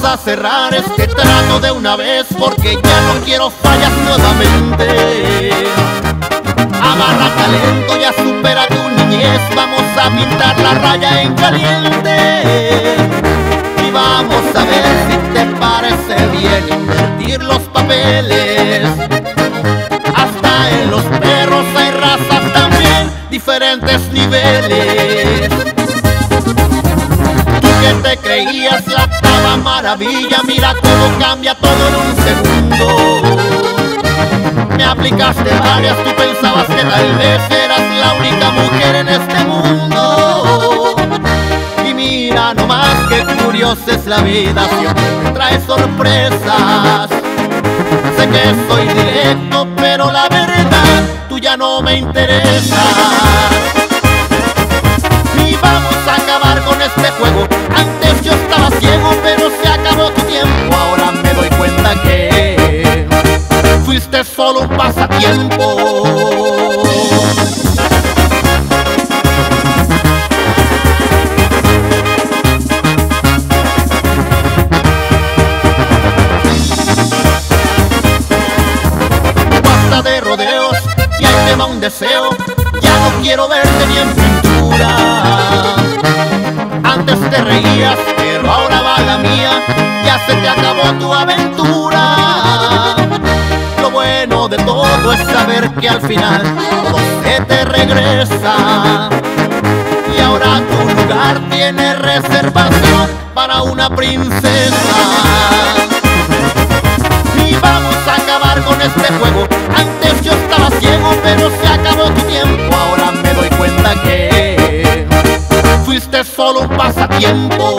a cerrar este trato de una vez, porque ya no quiero fallas nuevamente. Agarra talento, ya supera tu niñez, vamos a pintar la raya en caliente. Y vamos a ver si te parece bien invertir los papeles. Hasta en los perros hay razas también, diferentes niveles. Tú que te creías la octava maravilla, mira cómo cambia todo en un segundo. Me aplicaste varias, tú pensabas que tal vez eras la única mujer en este mundo. Y mira nomás qué curiosa es la vida, siempre me trae sorpresas. Sé que soy directo, pero la verdad, tú ya no me interesas. Y vamos a acabar con este juego. Antes yo estaba ciego, pero se acabó tu tiempo. Ahora me doy cuenta que fuiste solo un pasatiempo. Basta de rodeos y ahí te va un deseo. Ya no quiero verte ni en pintura. Antes te reías, pero ahora va la mía. Ya se te acabó tu aventura. Lo bueno de todo es saber que al final todo se te regresa. Y ahora tu lugar tiene reservación para una princesa. Y vamos a acabar con este juego. Antes yo estaba ciego, pero se acabó tu tiempo. Ahora me doy cuenta que fuiste solo un pasatiempo.